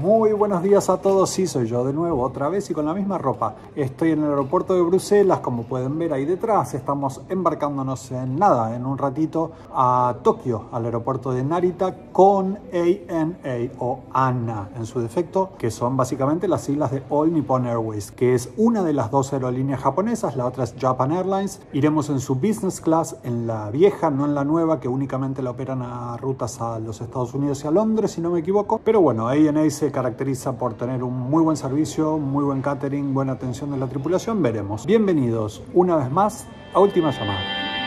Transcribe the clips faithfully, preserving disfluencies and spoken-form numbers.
Muy buenos días a todos, sí, soy yo de nuevo, otra vez y con la misma ropa. Estoy en el aeropuerto de Bruselas, como pueden ver ahí detrás. Estamos embarcándonos en nada, en un ratito, a Tokio, al aeropuerto de Narita, con A N A o A N A en su defecto, que son básicamente las siglas de All Nippon Airways, que es una de las dos aerolíneas japonesas, la otra es Japan Airlines. Iremos en su business class, en la vieja, no en la nueva, que únicamente la operan a rutas a los Estados Unidos y a Londres, si no me equivoco. Pero bueno, A N A se caracteriza por tener un muy buen servicio, muy buen catering, buena atención de la tripulación. Veremos. Bienvenidos una vez más a Última Llamada.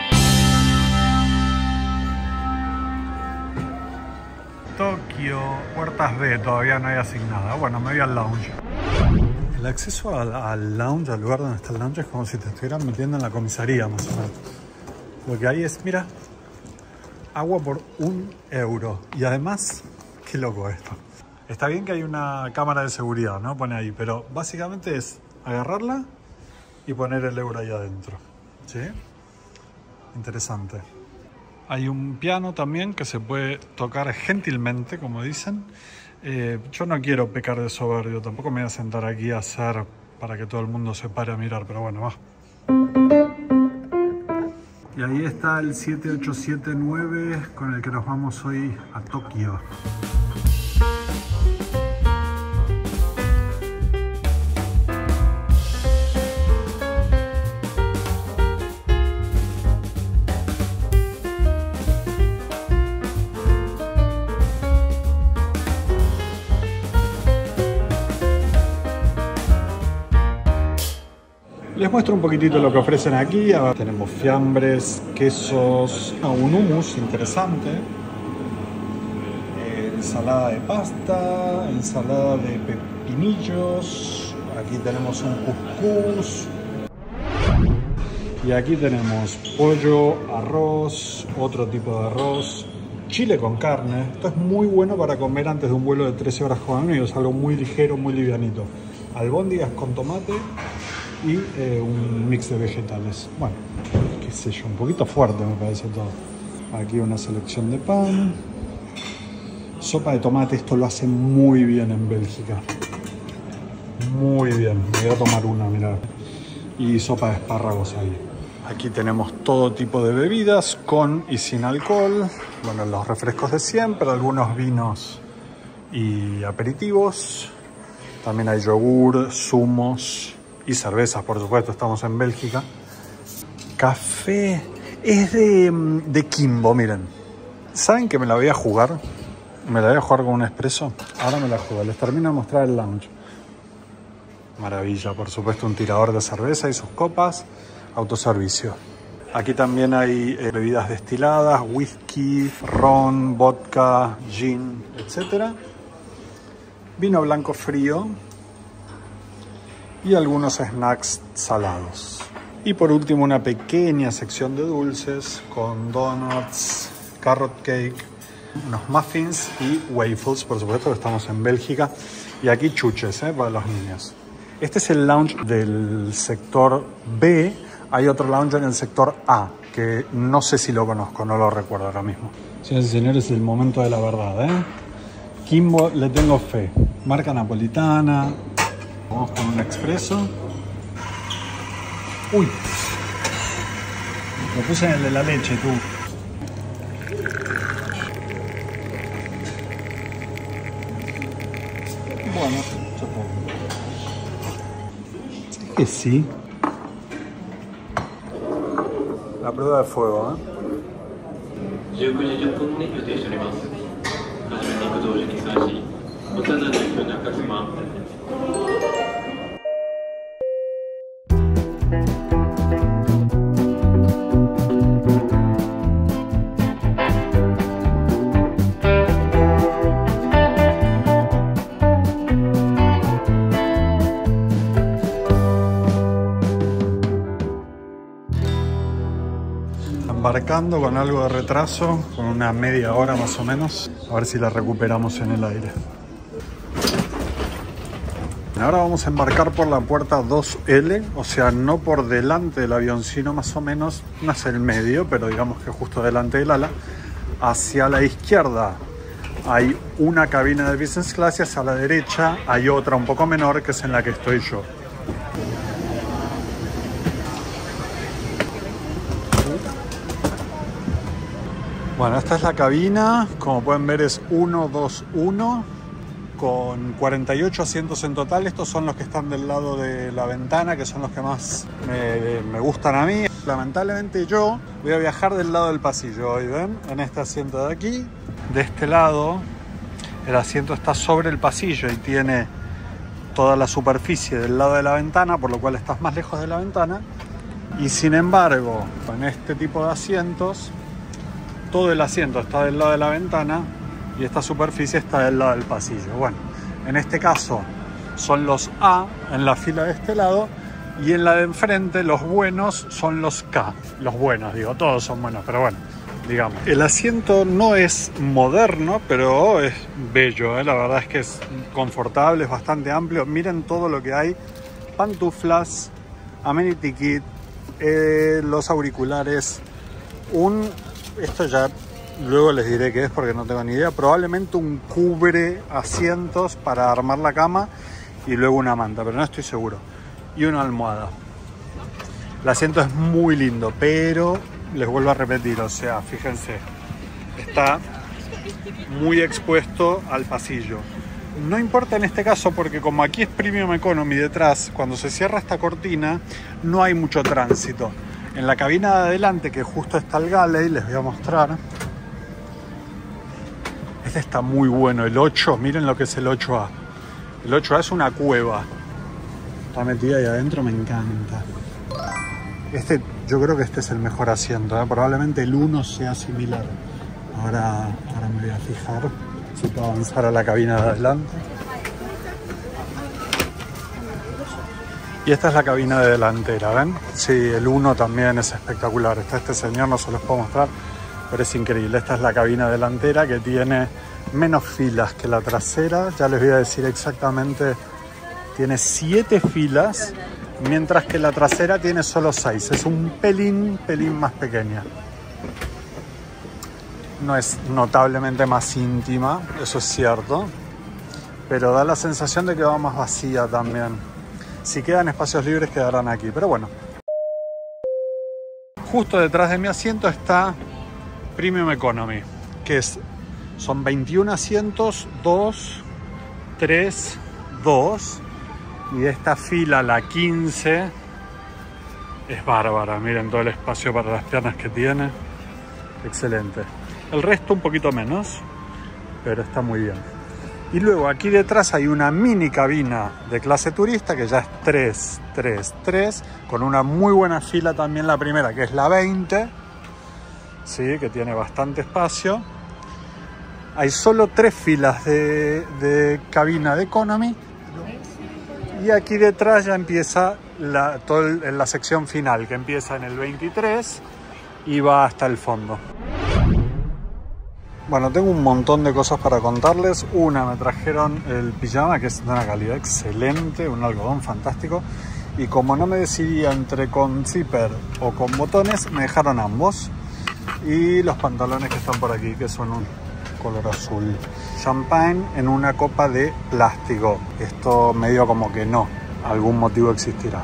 Tokio, puertas B, todavía no hay asignada. Bueno, me voy al lounge. El acceso al, al lounge, al lugar donde está el lounge, es como si te estuvieran metiendo en la comisaría, más o menos. Lo que hay es, mira, agua por un euro. Y además, qué loco esto. Está bien que hay una cámara de seguridad, ¿no? Pone ahí, pero básicamente es agarrarla y poner el euro ahí adentro, ¿sí? Interesante. Hay un piano también que se puede tocar gentilmente, como dicen. Eh, yo no quiero pecar de soberbio, tampoco me voy a sentar aquí a hacer para que todo el mundo se pare a mirar, pero bueno, va. Y ahí está el siete ocho siete nueve con el que nos vamos hoy a Tokio. Les muestro un poquitito lo que ofrecen aquí. Ahora tenemos fiambres, quesos, un hummus interesante, eh, ensalada de pasta, ensalada de pepinillos, aquí tenemos un couscous y aquí tenemos pollo, arroz, otro tipo de arroz, chile con carne. Esto es muy bueno para comer antes de un vuelo de trece horas con amigos, algo muy ligero, muy livianito. Albóndigas con tomate y eh, un mix de vegetales. Bueno, qué sé yo, un poquito fuerte me parece todo. Aquí una selección de pan. Sopa de tomate, esto lo hacen muy bien en Bélgica. Muy bien, me voy a tomar una, mirá. Y sopa de espárragos ahí. Aquí tenemos todo tipo de bebidas, con y sin alcohol. Bueno, los refrescos de siempre, algunos vinos y aperitivos. También hay yogur, zumos y cervezas, por supuesto, estamos en Bélgica. Café es de, de Kimbo, miren. ¿Saben que me la voy a jugar? Me la voy a jugar con un espresso. Ahora me la juego, les termino de mostrar el lounge. Maravilla, por supuesto, un tirador de cerveza y sus copas. Autoservicio. Aquí también hay eh, bebidas destiladas, whisky, ron, vodka, gin, etcétera. Vino blanco frío. Y algunos snacks salados. Y por último una pequeña sección de dulces con donuts, carrot cake, unos muffins y waffles, por supuesto que estamos en Bélgica. Y aquí chuches, ¿eh? Para los niños. Este es el lounge del sector B. Hay otro lounge en el sector A, que no sé si lo conozco, no lo recuerdo ahora mismo. Señoras y señores, el momento de la verdad, ¿eh? Kimbo le tengo fe. Marca napolitana. Vamos con un expreso. Uy, lo puse en el de la leche, tú. Bueno, supongo. Es que sí. La prueba de fuego, ¿eh? Embarcando con algo de retraso, con una media hora más o menos, a ver si la recuperamos en el aire. Ahora vamos a embarcar por la puerta dos L, o sea, no por delante del avión, sino más o menos, no es el medio, pero digamos que justo delante del ala, hacia la izquierda hay una cabina de business class y hacia la derecha hay otra un poco menor, que es en la que estoy yo. Bueno, esta es la cabina, como pueden ver es uno dos uno, con cuarenta y ocho asientos en total. Estos son los que están del lado de la ventana, que son los que más me, me gustan a mí. Lamentablemente yo voy a viajar del lado del pasillo hoy, ¿ven? En este asiento de aquí. De este lado, el asiento está sobre el pasillo y tiene toda la superficie del lado de la ventana, por lo cual estás más lejos de la ventana. Y sin embargo, con este tipo de asientos, todo el asiento está del lado de la ventana y esta superficie está del lado del pasillo. Bueno, en este caso son los A en la fila de este lado y en la de enfrente los buenos son los K. Los buenos, digo, todos son buenos, pero bueno, digamos. El asiento no es moderno, pero es bello, ¿eh? La verdad es que es confortable, es bastante amplio. Miren todo lo que hay: pantuflas, amenity kit, eh, los auriculares, un... Esto ya luego les diré qué es porque no tengo ni idea. Probablemente un cubre asientos para armar la cama y luego una manta, pero no estoy seguro. Y una almohada. El asiento es muy lindo, pero les vuelvo a repetir, o sea, fíjense, está muy expuesto al pasillo. No importa en este caso porque como aquí es Premium Economy detrás, cuando se cierra esta cortina no hay mucho tránsito. En la cabina de adelante, que justo está el galley, les voy a mostrar. Este está muy bueno, el ocho, miren lo que es el ocho A. El ocho A es una cueva. Está metida ahí adentro, me encanta. Este, yo creo que este es el mejor asiento, ¿eh? Probablemente el uno sea similar. Ahora, ahora me voy a fijar si puedo avanzar a la cabina de adelante. Y esta es la cabina de delantera, ¿ven? Sí, el uno también es espectacular. Está este señor, no se los puedo mostrar, pero es increíble. Esta es la cabina delantera que tiene menos filas que la trasera. Ya les voy a decir exactamente, tiene siete filas, mientras que la trasera tiene solo seis. Es un pelín, pelín más pequeña. No es notablemente más íntima, eso es cierto, pero da la sensación de que va más vacía también. Si quedan espacios libres quedarán aquí, pero bueno. Justo detrás de mi asiento está Premium Economy, que es, son veintiún asientos, dos, tres, dos. Y esta fila, la quince, es bárbara. Miren todo el espacio para las piernas que tiene. Excelente. El resto un poquito menos, pero está muy bien. Y luego aquí detrás hay una mini cabina de clase turista que ya es tres, tres, tres, con una muy buena fila también la primera, que es la veinte, ¿sí? Que tiene bastante espacio. Hay solo tres filas de, de cabina de Economy. Y aquí detrás ya empieza la, todo el, la sección final, que empieza en el veintitrés y va hasta el fondo. Bueno, tengo un montón de cosas para contarles. Una, me trajeron el pijama, que es de una calidad excelente, un algodón fantástico. Y como no me decidía entre con zipper o con botones, me dejaron ambos. Y los pantalones que están por aquí, que son un color azul. Champagne en una copa de plástico. Esto medio como que no, algún motivo existirá.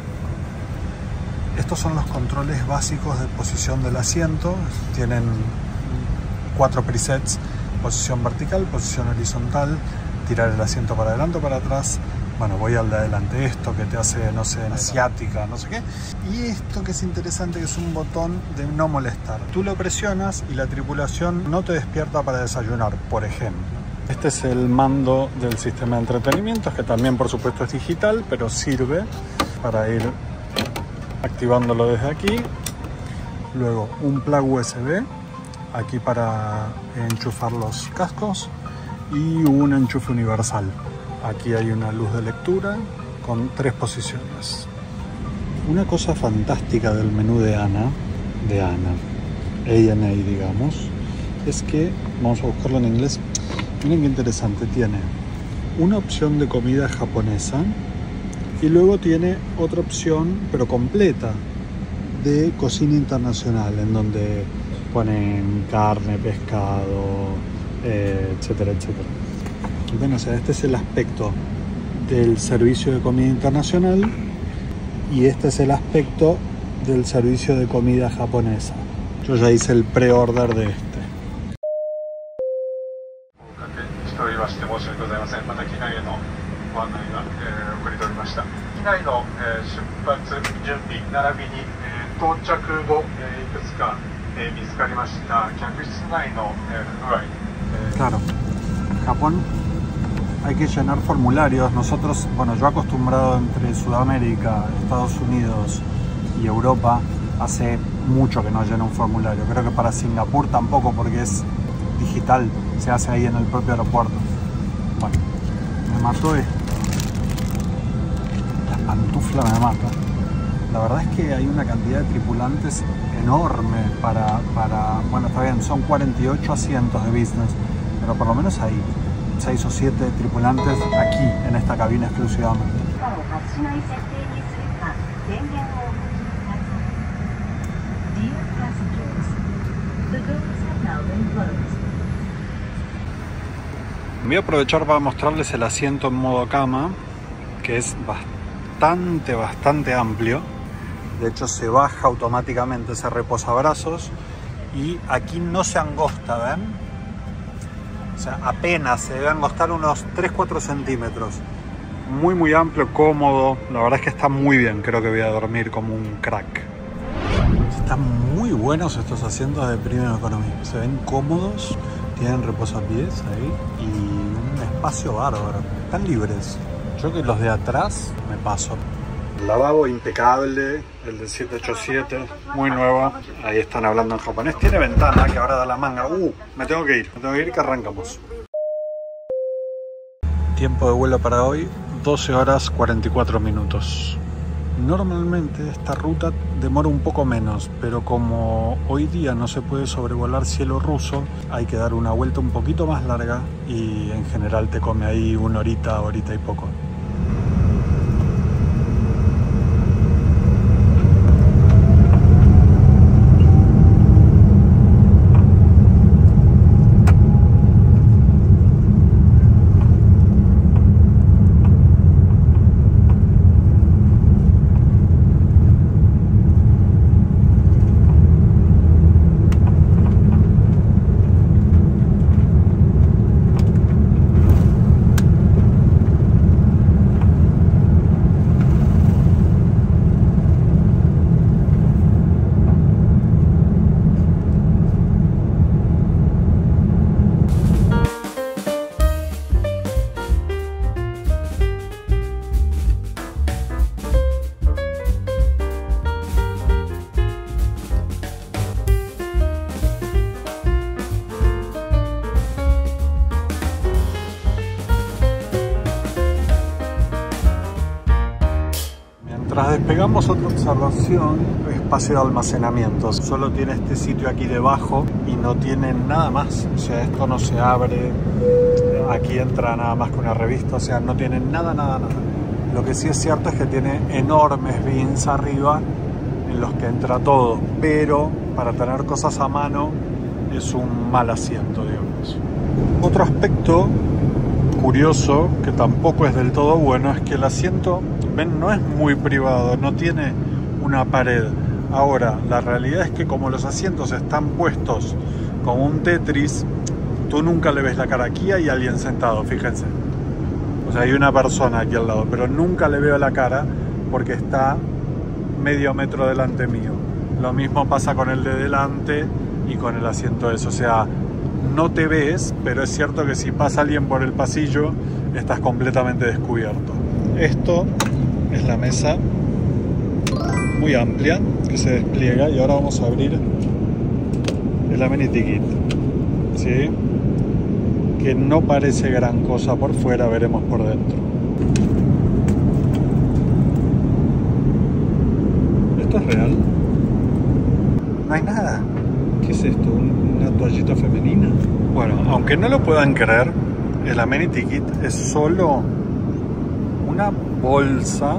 Estos son los controles básicos de posición del asiento. Tienen cuatro presets: posición vertical, posición horizontal, tirar el asiento para adelante o para atrás. Bueno, voy al de adelante, esto que te hace, no sé, asiática, no sé qué. Y esto que es interesante, que es un botón de no molestar. Tú lo presionas y la tripulación no te despierta para desayunar, por ejemplo. Este es el mando del sistema de entretenimiento, que también por supuesto es digital, pero sirve para ir activándolo desde aquí. Luego un plug U S B, aquí para enchufar los cascos, y un enchufe universal. Aquí hay una luz de lectura con tres posiciones. Una cosa fantástica del menú de Ana, de Ana, A and A digamos, es que, vamos a buscarlo en inglés, miren qué interesante, tiene una opción de comida japonesa y luego tiene otra opción, pero completa, de cocina internacional, en donde ponen carne, pescado, eh, etcétera, etcétera. Y bueno, o sea, este es el aspecto del servicio de comida internacional y este es el aspecto del servicio de comida japonesa. Yo ya hice el pre-order de este. Claro, Japón hay que llenar formularios. Nosotros, bueno, yo acostumbrado entre Sudamérica, Estados Unidos y Europa, hace mucho que no lleno un formulario. Creo que para Singapur tampoco, porque es digital, se hace ahí en el propio aeropuerto. Bueno, me mató esto. La pantufla me mata. La verdad es que hay una cantidad de tripulantes enorme para, para... Bueno, está bien, son cuarenta y ocho asientos de business, pero por lo menos hay seis o siete tripulantes aquí, en esta cabina exclusivamente. Voy a aprovechar para mostrarles el asiento en modo cama, que es bastante, bastante amplio. De hecho, se baja automáticamente ese reposabrazos y aquí no se angosta, ¿ven? O sea, apenas se debe angostar unos tres a cuatro centímetros. Muy, muy amplio, cómodo. La verdad es que está muy bien. Creo que voy a dormir como un crack. Están muy buenos estos asientos de Premium Economy. Se ven cómodos, tienen reposapiés ahí y un espacio bárbaro. Están libres. Yo que los de atrás me paso. Lavabo impecable, el de siete ocho siete, muy nuevo. Ahí están hablando en japonés. Tiene ventana que ahora da la manga. Uh, me tengo que ir, me tengo que ir que arrancamos. Tiempo de vuelo para hoy, doce horas cuarenta y cuatro minutos. Normalmente esta ruta demora un poco menos, pero como hoy día no se puede sobrevolar cielo ruso, hay que dar una vuelta un poquito más larga y en general te come ahí una horita, horita y poco. Tras despegamos, otra observación, espacio de almacenamiento. Solo tiene este sitio aquí debajo y no tiene nada más. O sea, esto no se abre, aquí entra nada más que una revista, o sea, no tiene nada, nada, nada. Lo que sí es cierto es que tiene enormes bins arriba en los que entra todo, pero para tener cosas a mano es un mal asiento, digamos. Otro aspecto curioso, que tampoco es del todo bueno, es que el asiento, ven, no es muy privado, no tiene una pared. Ahora, la realidad es que como los asientos están puestos como un Tetris, tú nunca le ves la cara. Aquí hay alguien sentado, fíjense. O sea, hay una persona aquí al lado, pero nunca le veo la cara porque está medio metro delante mío. Lo mismo pasa con el de delante y con el asiento ese. O sea, no te ves, pero es cierto que si pasa alguien por el pasillo, estás completamente descubierto. Esto es la mesa muy amplia que se despliega y ahora vamos a abrir el amenity kit, ¿sí? Que no parece gran cosa por fuera, veremos por dentro. ¿Esto es real? No hay nada. ¿Qué es esto? ¿Una toallita femenina? Bueno, aunque no lo puedan creer, el amenity kit es solo una bolsa,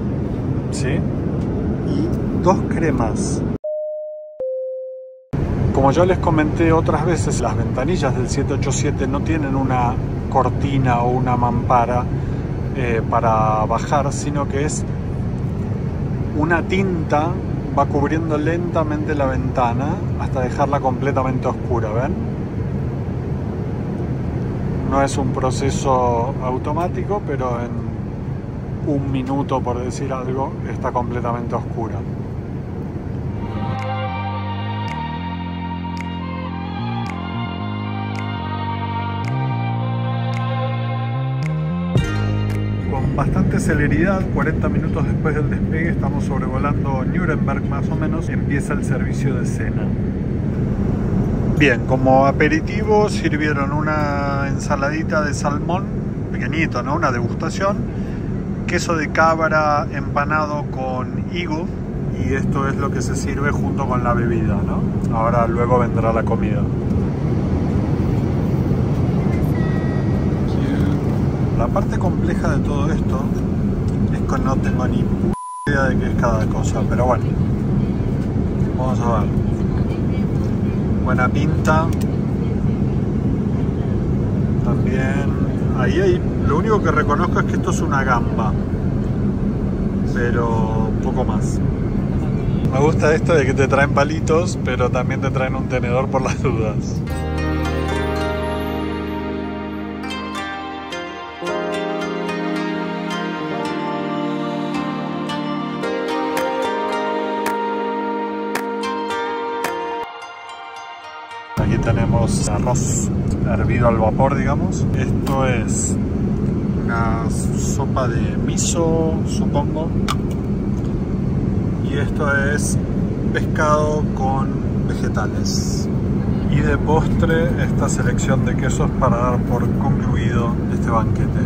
¿sí? Y dos cremas Como yo les comenté otras veces, las ventanillas del siete ochenta y siete no tienen una cortina o una mampara eh, para bajar, sino que es una tinta, va cubriendo lentamente la ventana hasta dejarla completamente oscura, ¿ven? No es un proceso automático, pero en un minuto, por decir algo, está completamente oscura. Con bastante celeridad, cuarenta minutos después del despegue, estamos sobrevolando Nuremberg más o menos, empieza el servicio de cena. Bien, como aperitivo sirvieron una ensaladita de salmón, pequeñito, ¿no? Una degustación, queso de cabra empanado con higo, y esto es lo que se sirve junto con la bebida, ¿no? Ahora luego vendrá la comida. La parte compleja de todo esto es que no tengo ni puta idea de qué es cada cosa, pero bueno, vamos a ver. Buena pinta. También ahí hay, lo único que reconozco es que esto es una gamba, pero poco más. Me gusta esto de que te traen palitos, pero también te traen un tenedor por las dudas. Aquí tenemos arroz hervido al vapor, digamos. Esto es una sopa de miso, supongo. Y esto es pescado con vegetales. Y de postre, esta selección de quesos para dar por concluido este banquete.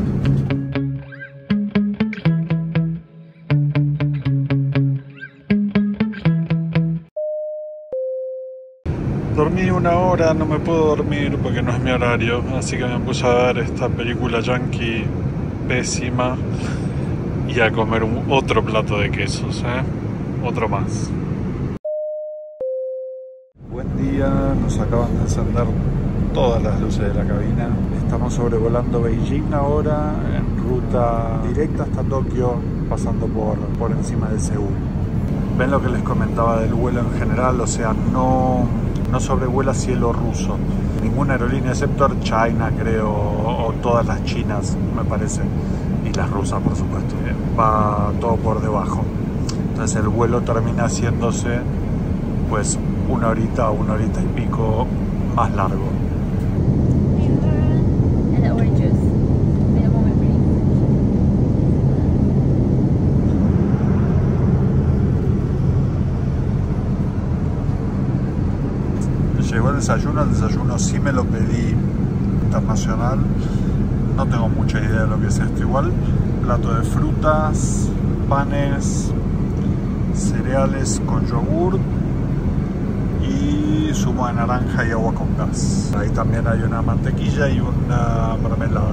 Dormí una hora, no me puedo dormir porque no es mi horario, así que me puse a ver esta película yankee pésima y a comer un, otro plato de quesos, ¿eh? Otro más. Buen día, nos acaban de encender todas las luces de la cabina. Estamos sobrevolando Beijing ahora, en ruta directa hasta Tokio, pasando por, por encima de Seúl. Ven lo que les comentaba del vuelo en general, o sea, no... no sobrevuela cielo ruso, ninguna aerolínea excepto Air China, creo, o, o todas las chinas, me parece, y las rusas, por supuesto, va todo por debajo. Entonces el vuelo termina haciéndose pues una horita o una horita y pico más largo. Llegó el desayuno, el desayuno sí me lo pedí internacional, no tengo mucha idea de lo que es esto igual. Plato de frutas, panes, cereales con yogur y zumo de naranja y agua con gas. Ahí también hay una mantequilla y una mermelada.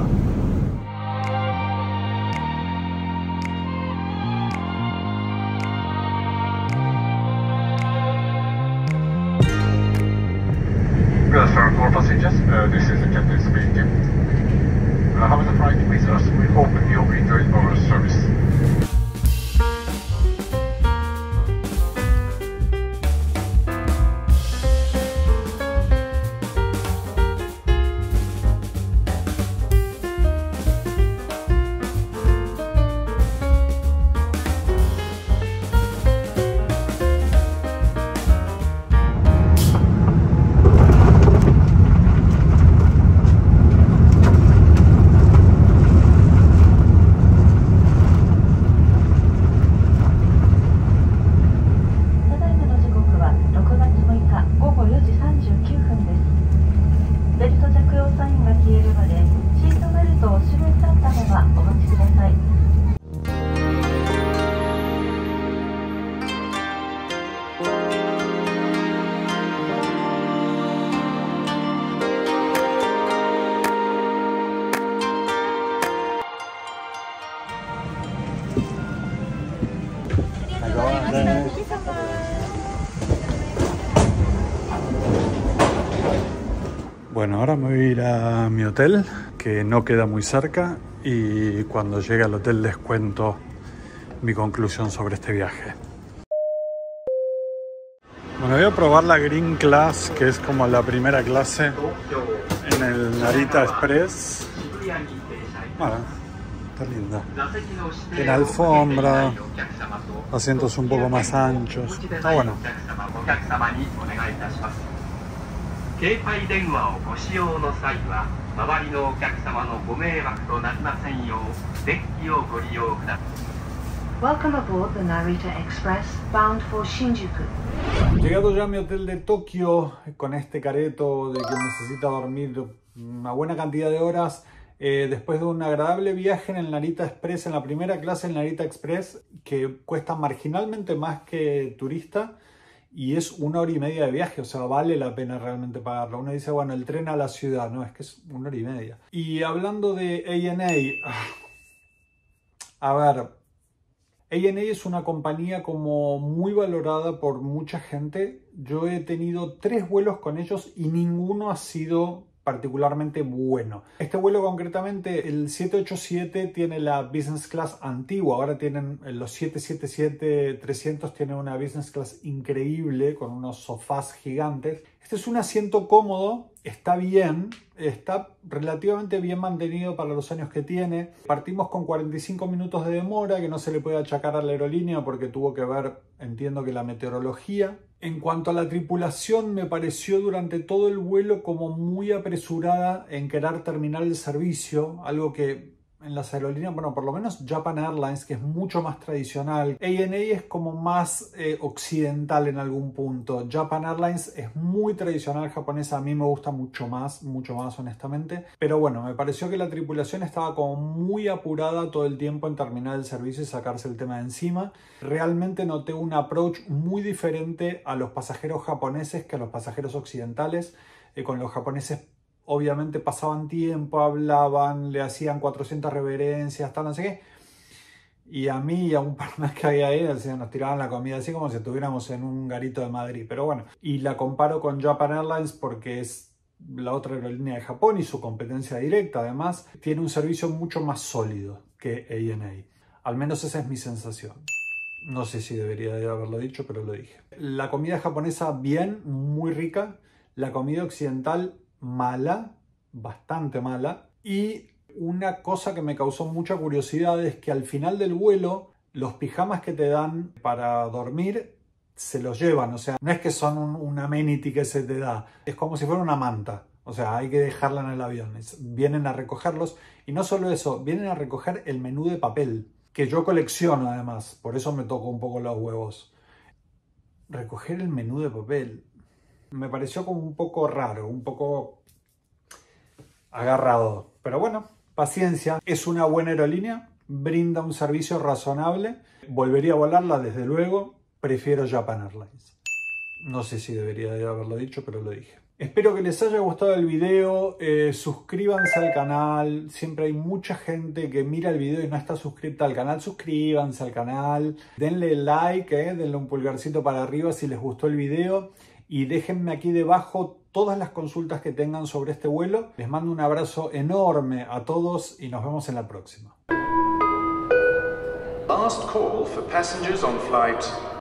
Good afternoon, for passengers. Uh, this is the captain speaking. Uh, have a flight with us. We hope you enjoyed our service. Bueno, ahora me voy a ir a mi hotel, que no queda muy cerca, y cuando llegue al hotel les cuento mi conclusión sobre este viaje. Bueno, voy a probar la Green Class, que es como la primera clase en el Narita Express. Bueno, está linda. Tiene alfombra, asientos un poco más anchos. Está bueno. Welcome aboard the Narita Express, bound for Shinjuku. Llegado ya a mi hotel de Tokio, con este careto de que necesita dormir una buena cantidad de horas, eh, después de un agradable viaje en el Narita Express, en la primera clase del Narita Express, que cuesta marginalmente más que turista, y es una hora y media de viaje, o sea, vale la pena realmente pagarlo. Uno dice, bueno, el tren a la ciudad, no, es que es una hora y media. Y hablando de A N A, a ver, A N A es una compañía como muy valorada por mucha gente. Yo he tenido tres vuelos con ellos y ninguno ha sido particularmente bueno. Este vuelo concretamente, el siete ochenta y siete, tiene la Business Class antigua. Ahora tienen los siete setenta y siete trescientos, tienen una Business Class increíble con unos sofás gigantes. Este es un asiento cómodo, está bien, está relativamente bien mantenido para los años que tiene. Partimos con cuarenta y cinco minutos de demora, que no se le puede achacar a la aerolínea porque tuvo que ver, entiendo que la meteorología. En cuanto a la tripulación, me pareció durante todo el vuelo como muy apresurada en querer terminar el servicio, algo que en las aerolíneas, bueno, por lo menos Japan Airlines, que es mucho más tradicional. A N A es como más eh, occidental en algún punto. Japan Airlines es muy tradicional japonesa, a mí me gusta mucho más, mucho más honestamente. Pero bueno, me pareció que la tripulación estaba como muy apurada todo el tiempo en terminar el servicio y sacarse el tema de encima. Realmente noté un approach muy diferente a los pasajeros japoneses que a los pasajeros occidentales. Eh, con los japoneses obviamente pasaban tiempo, hablaban, le hacían cuatrocientas reverencias, tal, no sé qué. Y a mí y a un par más que había ahí, nos tiraban la comida así como si estuviéramos en un garito de Madrid. Pero bueno, y la comparo con Japan Airlines porque es la otra aerolínea de Japón y su competencia directa. Además, tiene un servicio mucho más sólido que A N A. Al menos esa es mi sensación. No sé si debería de haberlo dicho, pero lo dije. La comida japonesa bien, muy rica. La comida occidental mala, bastante mala. Y una cosa que me causó mucha curiosidad es que al final del vuelo los pijamas que te dan para dormir se los llevan, o sea, no es que son un, un amenity que se te da, es como si fuera una manta, o sea, hay que dejarla en el avión. Es, vienen a recogerlos y no solo eso, vienen a recoger el menú de papel, que yo colecciono además, por eso me tocó un poco los huevos. Recoger el menú de papel me pareció como un poco raro, un poco agarrado. Pero bueno, paciencia. Es una buena aerolínea, brinda un servicio razonable. Volvería a volarla, desde luego. Prefiero Japan Airlines. No sé si debería de haberlo dicho, pero lo dije. Espero que les haya gustado el video. Eh, suscríbanse al canal. Siempre hay mucha gente que mira el video y no está suscrita al canal. Suscríbanse al canal. Denle like, eh, denle un pulgarcito para arriba si les gustó el video. Y déjenme aquí debajo todas las consultas que tengan sobre este vuelo. Les mando un abrazo enorme a todos y nos vemos en la próxima. Last call for passengers on flight